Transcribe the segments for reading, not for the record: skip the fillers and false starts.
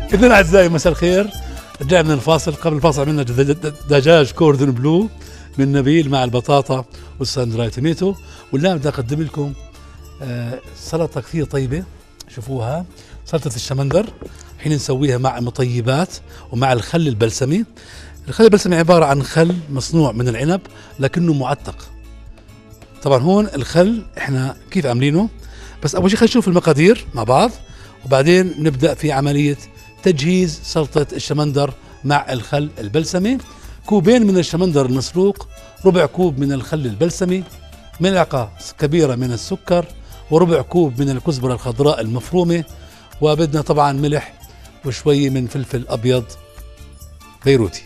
إذن أعزائي مساء الخير. رجعنا من الفاصل. قبل الفاصل عملنا دجاج كوردون بلو من نبيل مع البطاطا والسان دراي توميتو، والآن بدي أقدم لكم سلطة كثير طيبة. شوفوها، سلطة الشمندر. حين نسويها مع مطيبات ومع الخل البلسمي. الخل البلسمي عبارة عن خل مصنوع من العنب لكنه معتق. طبعا هون الخل احنا كيف عاملينه، بس أول شيء خلينا نشوف المقادير مع بعض وبعدين نبدأ في عملية تجهيز سلطة الشمندر مع الخل البلسمي. كوبين من الشمندر المسلوق، ربع كوب من الخل البلسمي، ملعقة كبيرة من السكر، وربع كوب من الكزبرة الخضراء المفرومة، وبدنا طبعا ملح وشوي من فلفل أبيض بيروتي.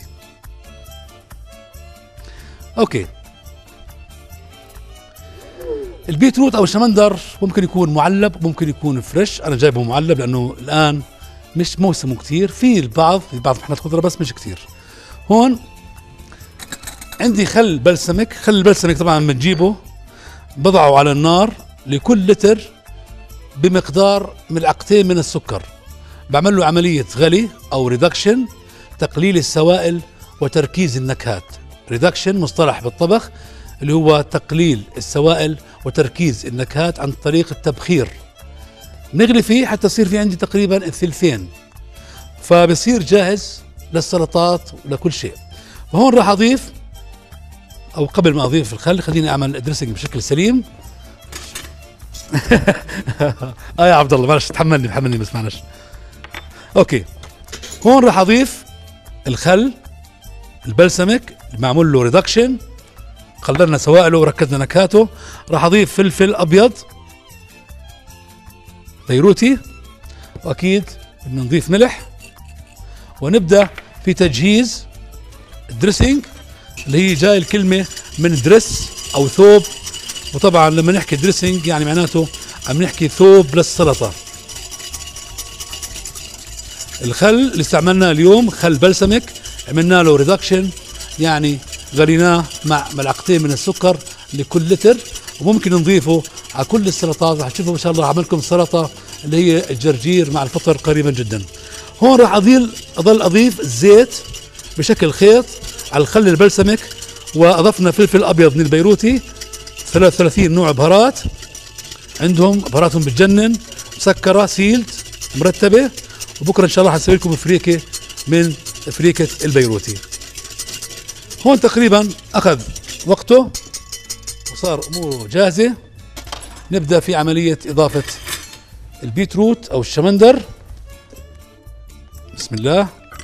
أوكي، البيتروت أو الشمندر ممكن يكون معلب ممكن يكون فريش. أنا جايبه معلب لأنه الآن مش موسمه كتير، في بعض محلات خضرة بس مش كتير. هون عندي خل بلسمك. خل البلسمك طبعا بنجيبه بضعه على النار لكل لتر بمقدار ملعقتين من السكر. بعمل له عملية غلي أو ريدكشن، تقليل السوائل وتركيز النكهات. ريدكشن مصطلح بالطبخ اللي هو تقليل السوائل وتركيز النكهات عن طريق التبخير. نغلي فيه حتى يصير في عندي تقريبا الثلثين، فبصير جاهز للسلطات ولكل شيء. وهون راح أضيف، أو قبل ما أضيف الخل خليني أعمل دريسنج بشكل سليم. يا عبد الله معلش، تحملني بس معلش. أوكي، هون راح أضيف الخل البلسمك معمول له ريدكشن، قللنا سوائله وركزنا نكهاته. راح أضيف فلفل أبيض بيروتي، وأكيد بدنا نضيف ملح، ونبدأ في تجهيز الدريسنج اللي هي جاي الكلمة من دريس أو ثوب. وطبعا لما نحكي دريسنج يعني معناته عم نحكي ثوب للسلطة. الخل اللي استعملناه اليوم خل بلسمك، عملنا له ريدكشن يعني غليناه مع ملعقتين من السكر لكل لتر، وممكن نضيفه على كل السلطات. راح تشوفوا ان شاء الله راح اعمل لكم سلطه اللي هي الجرجير مع الفطر قريبا جدا. هون راح اضل اضيف الزيت بشكل خيط على الخل البلسمك، واضفنا فلفل ابيض من البيروتي، 33 نوع بهارات عندهم، بهاراتهم بتجنن، مسكره سيلد مرتبه. وبكره ان شاء الله حسوي لكم فريكه من فريكه البيروتي. هون تقريبا اخذ وقته وصار اموره جاهزه. نبدا في عمليه اضافه البيتروت او الشمندر. بسم الله.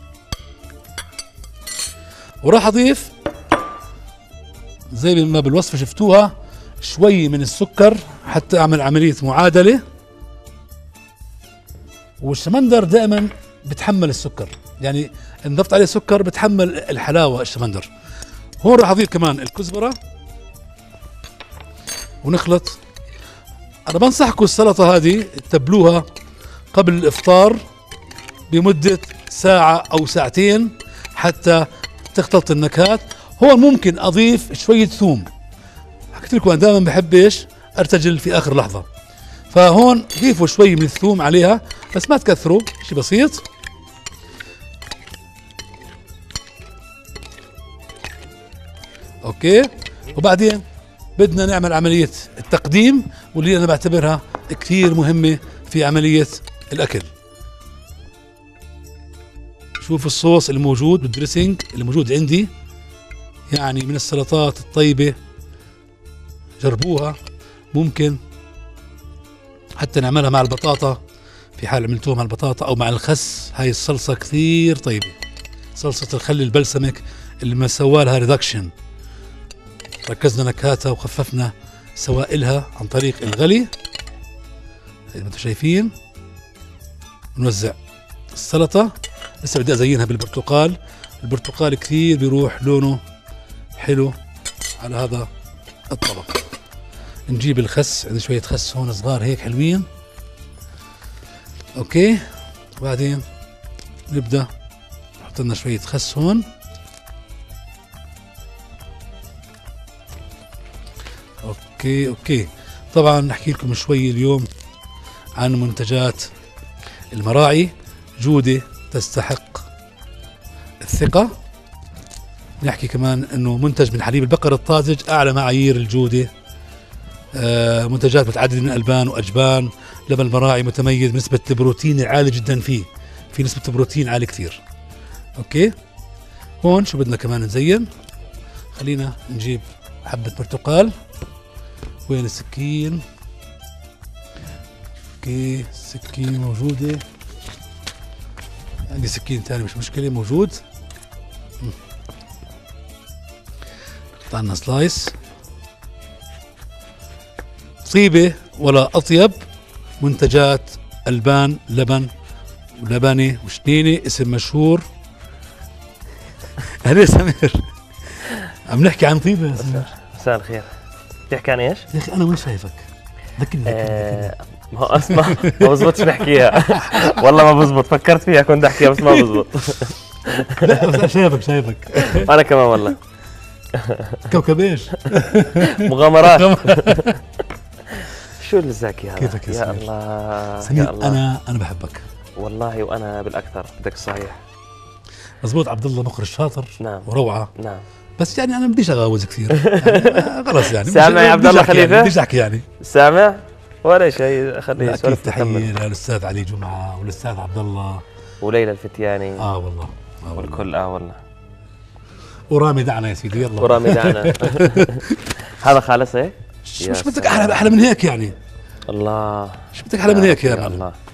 وراح اضيف زي ما بالوصفه شفتوها شوي من السكر حتى اعمل عمليه معادله. والشمندر دائما بتحمل السكر، يعني ان ضفت عليه سكر بتحمل الحلاوه الشمندر. هون راح اضيف كمان الكزبره ونخلط. انا بنصحكم السلطه هذه تبلوها قبل الافطار بمده ساعه او ساعتين حتى تختلط النكهات. هون ممكن اضيف شويه ثوم. حكيت لكم انا دائما بحب ايش ارتجل في اخر لحظه، فهون ضيفوا شوي من الثوم عليها بس ما تكثروا، شيء بسيط. اوكي، وبعدين بدنا نعمل عملية التقديم واللي انا بعتبرها كثير مهمة في عملية الاكل. شوف الصوص الموجود والدريسنج اللي موجود عندي، يعني من السلطات الطيبة. جربوها، ممكن حتى نعملها مع البطاطا في حال عملتوها مع البطاطا او مع الخس. هاي الصلصة كثير طيبة، صلصة الخل البلسمك اللي ما سوالها ريدكشن، ركزنا نكهاتها وخففنا سوائلها عن طريق الغلي زي ما انتم شايفين. نوزع السلطة. لسه بدي ازينها بالبرتقال. البرتقال كثير بيروح لونه حلو على هذا الطبق. نجيب الخس، عندي شوية خس هون صغار هيك حلوين. اوكي، وبعدين نبدأ نحط لنا شوية خس هون. اوكي. طبعا نحكي لكم شوي اليوم عن منتجات المراعي، جودة تستحق الثقة. نحكي كمان انه منتج من حليب البقر الطازج، اعلى معايير الجودة، منتجات متعددة من الالبان واجبان، لبن المراعي متميز، نسبة البروتين عالية جدا فيه، في نسبة بروتين عالية كثير. اوكي، هون شو بدنا كمان نزين؟ خلينا نجيب حبة برتقال. وين السكين؟ اوكي، السكين موجودة، عندي سكين ثاني مش مشكلة، موجود. نقطع لنا سلايس. طيبة ولا أطيب منتجات ألبان لبن ولبنة وشنينة، اسم مشهور. أهلا سمير، عم نحكي عن طيبة يا سمير. مساء الخير. تحكي عن ايش؟ يا أخي أنا وين شايفك؟ ذكرني. ما هو اسمع، ما بزبطش نحكيها. والله ما بزبط، فكرت فيها كنت احكيها بس ما بزبط. لا بس شايفك. انا كمان والله. كوكب ايش؟ مغامرات. شو الزاكي هذا؟ كيفك يا يا سمير؟ الله سمير يا الله. أنا بحبك والله، وانا بالاكثر بدك الصحيح. مزبوط. عبد الله مخرج شاطر. نعم. وروعة. نعم. بس يعني انا بديش اغاوز كثير يعني خلص يعني. سامع يا عبد الله خليفة؟ بديش احكي يعني. سامع؟ ولا شيء، خليه اكيد يسولف تحية نكمل. للاستاذ علي جمعة والاستاذ عبد الله وليلى الفتياني. والله والكل والله. ورامي دعنا يا سيدي، يلا. ورامي دعنا. هذا خالص هيك؟ مش بدك احلى من هيك يعني. الله. مش بدك احلى من هيك يا يعني. الله.